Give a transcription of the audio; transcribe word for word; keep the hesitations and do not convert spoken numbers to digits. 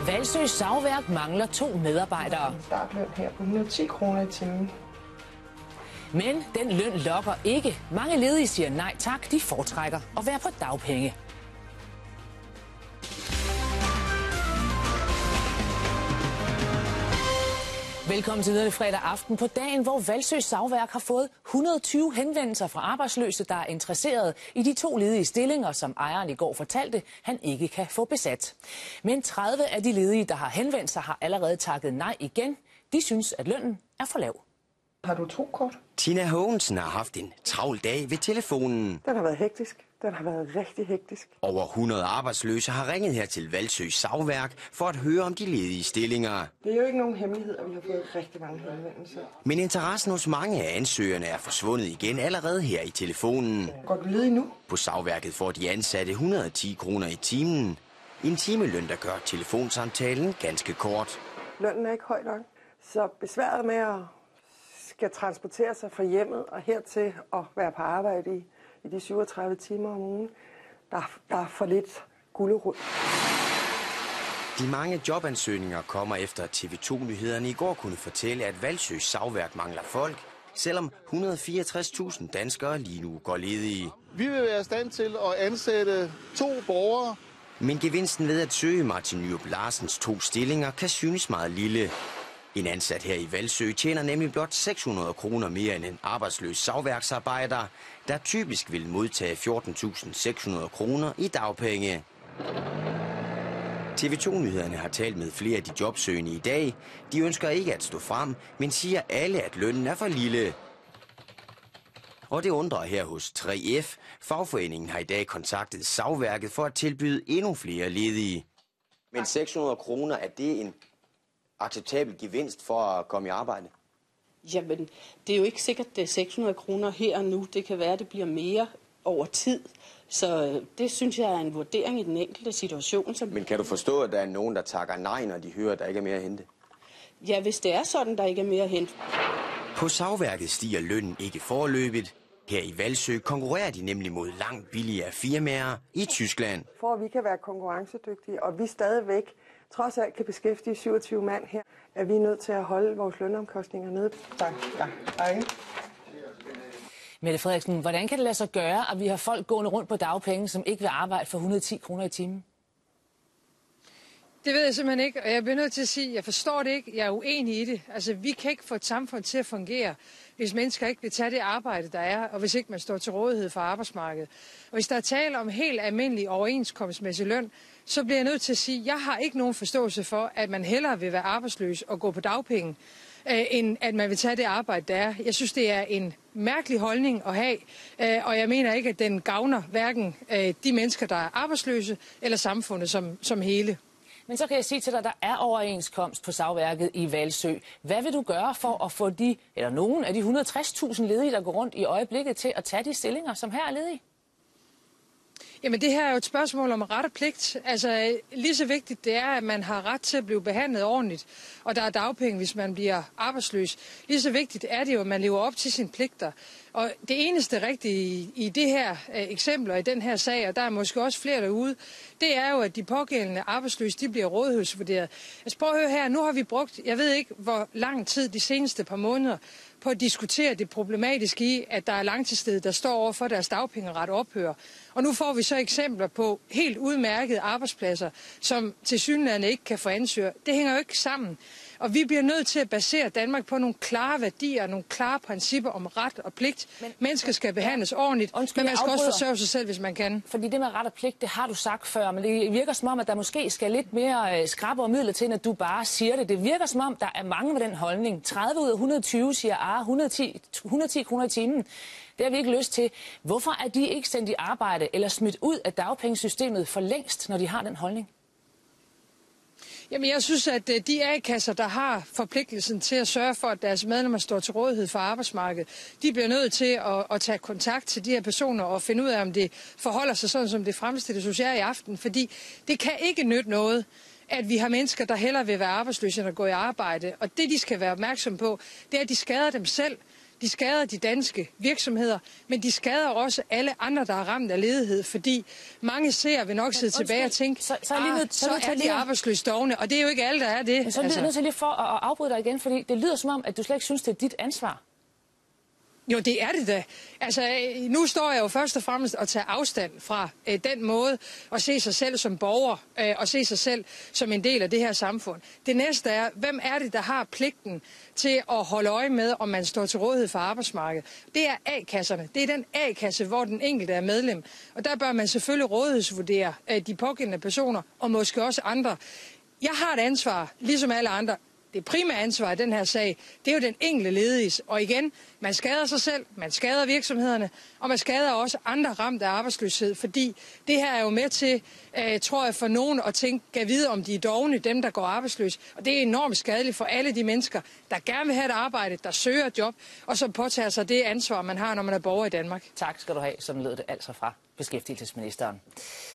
Hvalsø Savværk mangler to medarbejdere. Startløn her på et hundrede og ti kroner i timen. Men den løn lokker ikke. Mange ledige siger nej tak, de foretrækker at være på dagpenge. Velkommen til denne fredag aften på dagen, hvor Hvalsø Savværk har fået et hundrede og tyve henvendelser fra arbejdsløse, der er interesserede i de to ledige stillinger, som ejeren i går fortalte, han ikke kan få besat. Men tredive af de ledige, der har henvendt sig, har allerede takket nej igen. De synes, at lønnen er for lav. Har du to kort? Tina Haagensen har haft en travl dag ved telefonen. Den har været hektisk. Den har været rigtig hektisk. Over hundrede arbejdsløse har ringet her til Hvalsø Savværk for at høre om de ledige stillinger. Det er jo ikke nogen hemmelighed, at vi har fået rigtig mange henvendelser. Men interessen hos mange af ansøgerne er forsvundet igen allerede her i telefonen. Går du ledig nu? På Savværket får de ansatte et hundrede og ti kroner i timen. En timeløn, der gør telefonsamtalen ganske kort. Lønnen er ikke høj nok, så besværet med at skal transportere sig fra hjemmet og hertil og være på arbejde i, i de syvogtredive timer om ugen, der, der er for lidt gulerod. De mange jobansøgninger kommer efter, at T V to Nyhederne i går kunne fortælle, at Hvalsø Savværk mangler folk, selvom et hundrede og fireogtres tusind danskere lige nu går ledige. Vi vil være i stand til at ansætte to borgere. Men gevinsten ved at søge Martin Nyrup Larsens to stillinger kan synes meget lille. En ansat her i Hvalsø tjener nemlig blot seks hundrede kroner mere end en arbejdsløs savværksarbejder, der typisk vil modtage fjorten tusind seks hundrede kroner i dagpenge. T V to Nyhederne har talt med flere af de jobsøgende i dag. De ønsker ikke at stå frem, men siger alle, at lønnen er for lille. Og det undrer her hos tre F. Fagforeningen har i dag kontaktet Savværket for at tilbyde endnu flere ledige. Men seks hundrede kroner, er det en acceptabel gevinst for at komme i arbejde? Jamen, det er jo ikke sikkert, det er seks hundrede kroner her og nu. Det kan være, at det bliver mere over tid. Så det synes jeg er en vurdering i den enkelte situation. Som... Men kan du forstå, at der er nogen, der takker nej, når de hører, at der ikke er mere at hente? Ja, hvis det er sådan, der ikke er mere at hente. På Savværket stiger lønnen ikke foreløbigt. Her i Hvalsø konkurrerer de nemlig mod langt billigere firmaer i Tyskland. For at vi kan være konkurrencedygtige, og vi stadigvæk trods alt kan beskæftige syvogtyve mand her, er vi nødt til at holde vores lønomkostninger nede. Tak. Ja. Hej. Mette Frederiksen, hvordan kan det lade sig gøre, at vi har folk gående rundt på dagpenge, som ikke vil arbejde for et hundrede og ti kroner i timen? Det ved jeg simpelthen ikke, og jeg bliver nødt til at sige, at jeg forstår det ikke. Jeg er uenig i det. Altså, vi kan ikke få et samfund til at fungere, hvis mennesker ikke vil tage det arbejde, der er, og hvis ikke man står til rådighed for arbejdsmarkedet. Og hvis der er tale om helt almindelig overenskomstmæssig løn, så bliver jeg nødt til at sige, at jeg har ikke nogen forståelse for, at man hellere vil være arbejdsløs og gå på dagpenge, øh, end at man vil tage det arbejde, der er. Jeg synes, det er en mærkelig holdning at have, øh, og jeg mener ikke, at den gavner hverken øh, de mennesker, der er arbejdsløse, eller samfundet som, som hele. Men så kan jeg sige til dig, at der er overenskomst på Savværket i Hvalsø. Hvad vil du gøre for at få de, eller nogen af de et hundrede og tres tusind ledige, der går rundt i øjeblikket, til at tage de stillinger, som her er ledige? Jamen det her er jo et spørgsmål om ret og pligt. Altså lige så vigtigt det er, at man har ret til at blive behandlet ordentligt, og der er dagpenge, hvis man bliver arbejdsløs. Lige så vigtigt er det jo, at man lever op til sine pligter. Og det eneste rigtige i, i det her øh, eksempel og i den her sag, og der er måske også flere derude, det er jo, at de pågældende arbejdsløse, de bliver rådighedsvurderet. Altså prøv at høre her, nu har vi brugt, jeg ved ikke hvor lang tid de seneste par måneder, på at diskutere det problematiske i, at der er langtidsledige, der står over for deres dagpengeret ophør. Og nu får vi så eksempler på helt udmærkede arbejdspladser, som tilsyneladende ikke kan få ansøger. Det hænger jo ikke sammen. Og vi bliver nødt til at basere Danmark på nogle klare værdier og nogle klare principper om ret og pligt. Men, Mennesker skal behandles ja. ordentligt, Undskyld, men man skal også forsørge sig selv, hvis man kan. Fordi det med ret og pligt, det har du sagt før, men det virker som om, at der måske skal lidt mere skrappere midler til, at du bare siger det. Det virker som om, der er mange med den holdning. tredive ud af et hundrede og tyve siger, ah, et hundrede og ti kroner i timen. Det har vi ikke lyst til. Hvorfor er de ikke sendt i arbejde eller smidt ud af dagpengesystemet for længst, når de har den holdning? Jamen, jeg synes, at de A-kasser, der har forpligtelsen til at sørge for, at deres medlemmer står til rådighed for arbejdsmarkedet, de bliver nødt til at, at tage kontakt til de her personer og finde ud af, om det forholder sig sådan, som det fremstilles hos jer i aften. Fordi det kan ikke nytte noget, at vi har mennesker, der hellere vil være arbejdsløse end at gå i arbejde. Og det, de skal være opmærksom på, det er, at de skader dem selv. de skader de danske virksomheder, men de skader også alle andre, der er ramt af ledighed, fordi mange ser vil nok sidde tilbage og tænke, så, så, er, lige nødt, så, så er de arbejdsløse dovne, og det er jo ikke alle, der er det. Men så er jeg nødt til lige for at afbryde dig igen, fordi det lyder som om, at du slet ikke synes, det er dit ansvar. Jo, det er det da. Altså, nu står jeg jo først og fremmest og tager afstand fra øh, den måde at se sig selv som borger øh, og se sig selv som en del af det her samfund. Det næste er, hvem er det, der har pligten til at holde øje med, om man står til rådighed for arbejdsmarkedet? Det er A-kasserne. Det er den A-kasse, hvor den enkelte er medlem. Og der bør man selvfølgelig rådighedsvurdere øh, de pågældende personer og måske også andre. Jeg har et ansvar, ligesom alle andre. Det primære ansvar i den her sag, det er jo den enkelte lediges. Og igen, man skader sig selv, man skader virksomhederne, og man skader også andre ramt af arbejdsløshed, fordi det her er jo med til, øh, tror jeg, for nogen at tænke, kan vide, om de er dovne, dem der går arbejdsløs. Og det er enormt skadeligt for alle de mennesker, der gerne vil have et arbejde, der søger et job, og som påtager sig det ansvar, man har, når man er borger i Danmark. Tak skal du have, sådan lød det altså fra beskæftigelsesministeren.